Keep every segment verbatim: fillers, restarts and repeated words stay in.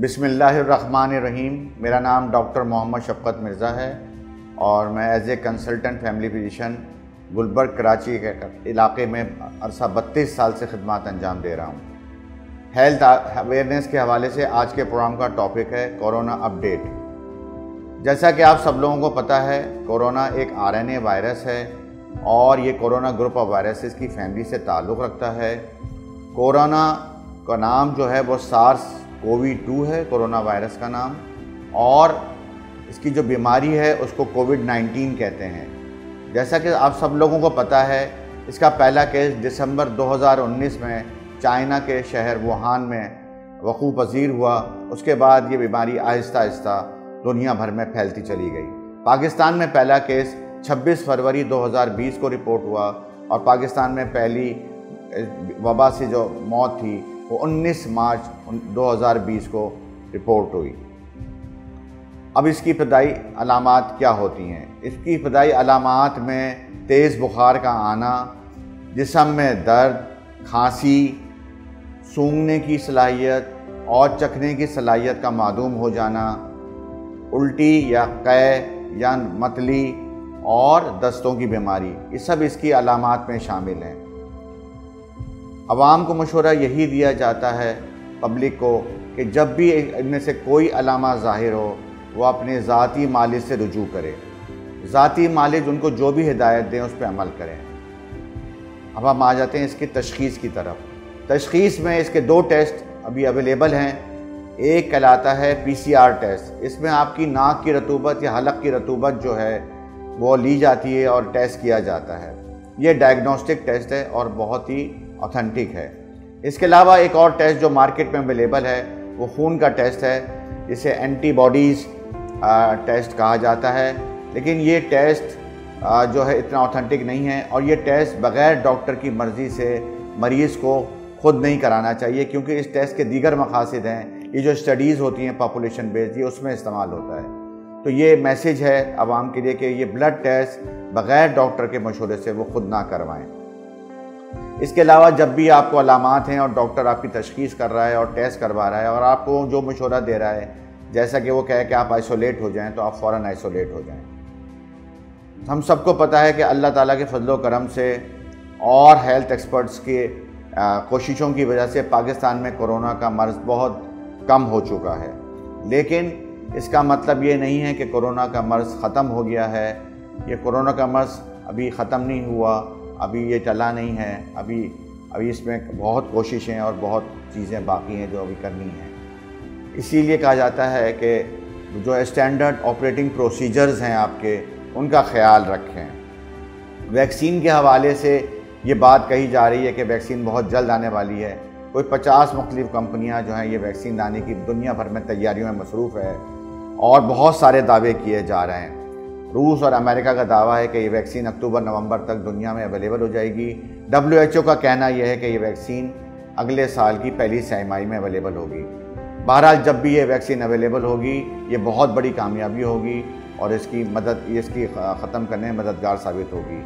बिस्मिल्लाहिर्रहमानिर्रहीम। मेरा नाम डॉक्टर मोहम्मद शफ़क़त मिर्ज़ा है और मैं as a consultant family physician Gulberg Karachi के इलाके में अरसा बत्तीस साल से खिदमत अंजाम दे रहा हूँ। हेल्थ अवेयरनेस के हवाले से आज के प्रोग्राम का टॉपिक है कोरोना अपडेट। जैसा कि आप सब लोगों को पता है, कोरोना एक आर एन ए वायरस है और ये कोरोना ग्रुप ऑफ वायरसेस की फैमिली से ताल्लुक़ रखता है। कोरोना का नाम जो है वो सार्स कोवी टू है, कोरोना वायरस का नाम, और इसकी जो बीमारी है उसको कोविड नाइन्टीन कहते हैं। जैसा कि आप सब लोगों को पता है, इसका पहला केस दिसंबर दो हज़ार उन्नीस में चाइना के शहर वुहान में वक़ू पज़ीर हुआ। उसके बाद ये बीमारी आहिस्ता आहिस्ता दुनिया भर में फैलती चली गई। पाकिस्तान में पहला केस छब्बीस फरवरी दो हज़ार बीस को रिपोर्ट हुआ और पाकिस्तान में पहली वबा से जो मौत थी वो उन्नीस मार्च दो हज़ार बीस को रिपोर्ट हुई। अब इसकी इब्तदाई अलामात क्या होती हैं? इसकी इब्तदाई अलामात में तेज़ बुखार का आना, जिस्म में दर्द, खांसी, सूंघने की सलाहियत और चखने की सलाहियत का मादूम हो जाना, उल्टी या कै या मतली और दस्तों की बीमारी, ये सब इसकी अलामात में शामिल हैं। अवाम को मशवरा यही दिया जाता है पब्लिक को कि जब भी इनमें से कोई अलामा ज़ाहिर हो वो अपने ज़ाती मालिज से रुजू करे। ज़ाती मालिज उनको जो भी हिदायत दें उस पर अमल करें। अब हम आ जाते हैं इसकी तशख़ीस की तरफ। तशख़ीस में इसके दो टेस्ट अभी अवेलेबल हैं। एक कहलाता है पी सी आर टेस्ट। इसमें आपकी नाक की रतूबत या हलक की रतूबत जो है वो ली जाती है और टेस्ट किया जाता है। ये डायग्नोस्टिक टेस्ट है और बहुत ही ऑथेंटिक है। इसके अलावा एक और टेस्ट जो मार्केट में अवेलेबल है वो खून का टेस्ट है, जिसे एंटीबॉडीज़ टेस्ट कहा जाता है। लेकिन ये टेस्ट आ, जो है इतना ऑथेंटिक नहीं है और ये टेस्ट बग़ैर डॉक्टर की मर्ज़ी से मरीज़ को ख़ुद नहीं कराना चाहिए, क्योंकि इस टेस्ट के दीगर मकासद हैं। ये जो स्टडीज़ होती हैं पॉपुलेशन बेस्ड, ये उसमें इस्तेमाल होता है। तो ये मैसेज है आवाम के लिए कि ये ब्लड टेस्ट बग़ैर डॉक्टर के मशवरे से वो ख़ुद ना करवाएँ। इसके अलावा जब भी आपको अलामात हैं और डॉक्टर आपकी तशख़ीस कर रहा है और टेस्ट करवा रहा है और आपको जो मशवरा दे रहा है, जैसा कि वो कहे कि आप आइसोलेट हो जाएं, तो आप फ़ौरन आइसोलेट हो जाएं। हम सबको पता है कि अल्लाह ताला के फजलो करम से और हेल्थ एक्सपर्ट्स के कोशिशों की वजह से पाकिस्तान में कोरोना का मर्ज़ बहुत कम हो चुका है। लेकिन इसका मतलब ये नहीं है कि कोरोना का मर्ज़ ख़त्म हो गया है। ये कोरोना का मर्ज़ अभी ख़त्म नहीं हुआ, अभी ये चला नहीं है। अभी अभी इसमें बहुत कोशिशें और बहुत चीज़ें बाकी हैं जो अभी करनी हैं। इसीलिए कहा जाता है कि जो स्टैंडर्ड ऑपरेटिंग प्रोसीजर्स हैं आपके, उनका ख्याल रखें। वैक्सीन के हवाले से ये बात कही जा रही है कि वैक्सीन बहुत जल्द आने वाली है। कोई पचास मुख्तलिफ़ कंपनियाँ जो हैं ये वैक्सीन लाने की दुनिया भर में तैयारियों में मसरूफ़ है और बहुत सारे दावे किए जा रहे हैं। रूस और अमेरिका का दावा है कि ये वैक्सीन अक्टूबर नवंबर तक दुनिया में अवेलेबल हो जाएगी। डब्ल्यू एच ओ का कहना यह है कि ये वैक्सीन अगले साल की पहली छमाही में अवेलेबल होगी। बहरहाल जब भी ये वैक्सीन अवेलेबल होगी, ये बहुत बड़ी कामयाबी होगी और इसकी मदद इसकी ख़त्म करने में मददगार साबित होगी।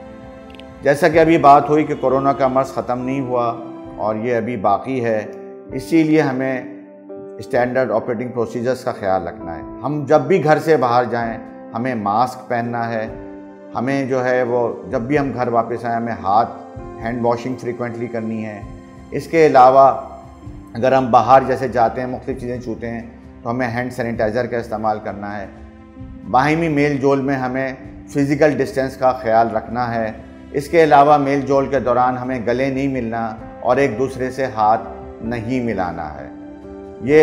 जैसा कि अभी बात हुई कि कोरोना का मर्ज़ ख़त्म नहीं हुआ और ये अभी बाकी है, इसीलिए हमें स्टैंडर्ड ऑपरेटिंग प्रोसीजर्स का ख्याल रखना है। हम जब भी घर से बाहर जाएँ हमें मास्क पहनना है। हमें जो है वो जब भी हम घर वापस आए हमें हाथ हैंड वॉशिंग फ्रीक्वेंटली करनी है। इसके अलावा अगर हम बाहर जैसे जाते हैं, मुख्तलिफ़ चीज़ें छूते हैं, तो हमें हैंड सैनिटाइज़र का इस्तेमाल करना है। बाहिमी मेल जोल में हमें फ़िज़िकल डिस्टेंस का ख्याल रखना है। इसके अलावा मेल जोल के दौरान हमें गले नहीं मिलना और एक दूसरे से हाथ नहीं मिलाना है। ये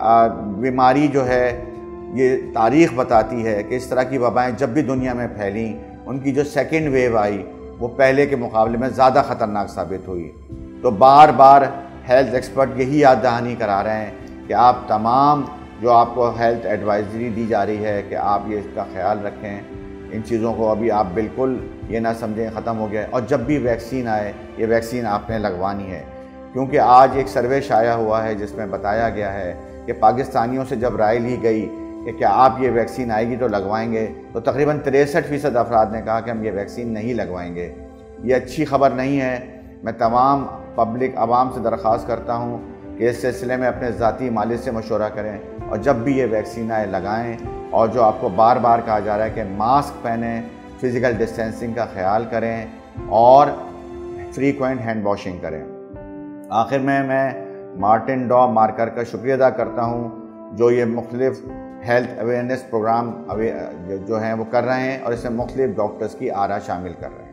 बीमारी जो है ये तारीख़ बताती है कि इस तरह की वबाएँ जब भी दुनिया में फैलीं, उनकी जो सेकेंड वेव आई वो पहले के मुकाबले में ज़्यादा ख़तरनाक साबित हुई। तो बार बार हेल्थ एक्सपर्ट यही याद दहानी करा रहे हैं कि आप तमाम जो आपको हेल्थ एडवाइजरी दी जा रही है कि आप ये इसका ख्याल रखें। इन चीज़ों को अभी आप बिल्कुल ये ना समझें ख़त्म हो गया है। और जब भी वैक्सीन आए, ये वैक्सीन आपने लगवानी है, क्योंकि आज एक सर्वे शाया हुआ है जिसमें बताया गया है कि पाकिस्तानियों से जब राय ली गई कि क्या आप ये वैक्सीन आएगी तो लगवाएंगे, तो तकरीबन तिरसठ फ़ीसद अफराद ने कहा कि हम ये वैक्सीन नहीं लगवाएंगे। ये अच्छी खबर नहीं है। मैं तमाम पब्लिक आवाम से दरख्वास्त करता हूँ कि इस सिलसिले में अपने ज़ाती मालिक से मशवरा करें और जब भी ये वैक्सीन आए लगाएँ। और जो आपको बार बार कहा जा रहा है कि मास्क पहनें, फ़िज़िकल डिस्टेंसिंग का ख्याल करें और फ्रीक्वेंट हैंड वॉशिंग करें। आखिर में मैं मार्टिन डॉ मार्कर का शुक्रिया अदा करता हूँ जो ये मुख्तलिफ हेल्थ अवेयरनेस प्रोग्राम जो हैं वो कर रहे हैं और इसमें मुख्तलिफ डॉक्टर्स की आरा शामिल कर रहे हैं।